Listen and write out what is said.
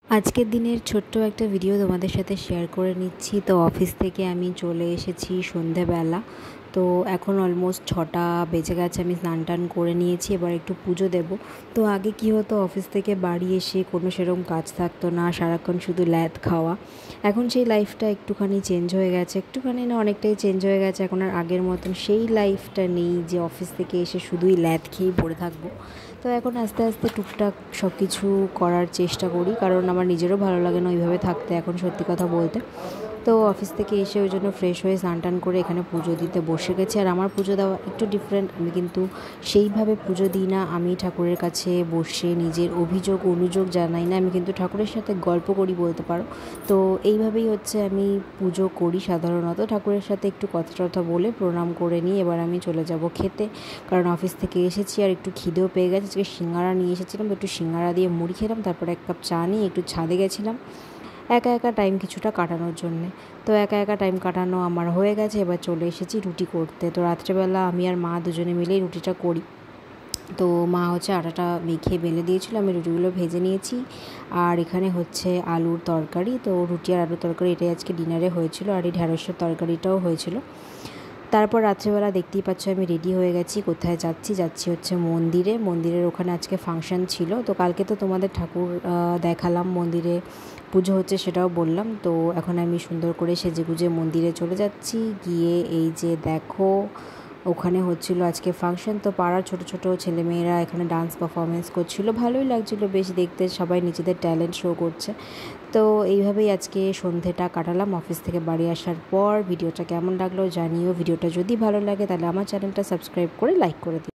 আজকের দিনের ছোট্ট একটা ভিডিও তোমাদের সাথে শেয়ার করে নিচ্ছি। তো অফিস থেকে আমি চলে এসেছি সন্ধেবেলা। তো এখন অলমোস্ট 6টা বেজে গেছে। আমি স্নান টান করে নিয়েছি, এবার একটু পুজো দেব। তো আগে কি হতো, অফিস থেকে বাড়ি এসে কোনো সেরকম কাজ থাকতো না, সারাক্ষণ শুধু ল্যাদ খাওয়া। এখন সেই লাইফটা একটুখানি চেঞ্জ হয়ে গেছে, একটুখানি না অনেকটাই চেঞ্জ হয়ে গেছে। এখন আর আগের মতন সেই লাইফটা নেই যে অফিস থেকে এসে শুধুই ল্যাদ খেয়েই পড়ে থাকবো। তো এখন আস্তে আস্তে টুকটাক সব কিছু করার চেষ্টা করি, কারণ আমার নিজেরও ভালো লাগে না ওইভাবে থাকতে এখন, সত্যি কথা বলতে। তো অফিস থেকে এসে ওই জন্য ফ্রেশ হয়ে স্নান টান করে এখানে পুজো দিতে বসে গেছি। আর আমার পুজো দেওয়া একটু ডিফারেন্ট, আমি কিন্তু সেইভাবে পুজো দিই না। আমি ঠাকুরের কাছে বসে নিজের অভিযোগ অনুযোগ জানাই না, আমি কিন্তু ঠাকুরের সাথে গল্প করি বলতে পারো। তো এইভাবেই হচ্ছে আমি পুজো করি সাধারণত, ঠাকুরের সাথে একটু কথা টথা বলে প্রণাম করে নিই। এবার আমি চলে যাব খেতে, কারণ অফিস থেকে এসেছি আর একটু খিদেও পেয়ে গেছে। আজকে সিঙ্গারা নিয়ে এসেছিলাম, একটু সিঙ্গারা দিয়ে মুড়ি খেলাম, তারপরে 1 কাপ চা নিয়ে একটু ছাদে গেছিলাম একা একা টাইম কিছুটা কাটানোর জন্যে। তো একা একা টাইম কাটানো আমার হয়ে গেছে, এবার চলে এসেছি রুটি করতে। তো রাত্রেবেলা আমি আর মা দুজনে মিলেই রুটিটা করি। তো মা হচ্ছে আটাটা মেখে বেলে দিয়েছিলো, আমি রুটিগুলো ভেজে নিয়েছি। আর এখানে হচ্ছে আলুর তরকারি, তো রুটি আর আলুর তরকারি এটাই আজকে ডিনারে হয়েছিল। আর এই ঢ্যাঁড়সের তরকারিটাও হয়েছিল। তারপর রাত্রেবেলা দেখতেই পাচ্ছ আমি রেডি হয়ে গেছি। কোথায় যাচ্ছি হচ্ছে মন্দিরের ওখানে আজকে ফাংশান ছিল। তো কালকে তো তোমাদের ঠাকুর দেখালাম, মন্দিরে পুজো হচ্ছে সেটাও বললাম। তো এখন আমি সুন্দর করে সেজেগুজে মন্দিরে চলে যাচ্ছি। গিয়ে এই যে দেখো, ওখানে হচ্ছিল আজকে ফাংশন। তো পাড়ার ছোট ছোট ছেলেমেয়েরা এখানে ডান্স পারফরমেন্স করছিল, ভালোই লাগছিল বেশ দেখতে, সবাই নিজেদের ট্যালেন্ট শো করছে। তো এইভাবেই আজকে সন্ধেটা কাটালাম অফিস থেকে বাড়ি আসার পর। ভিডিওটা কেমন লাগলো জানিও। ভিডিওটা যদি ভালো লাগে তাহলে আমার চ্যানেলটা সাবস্ক্রাইব করে লাইক করে দিও।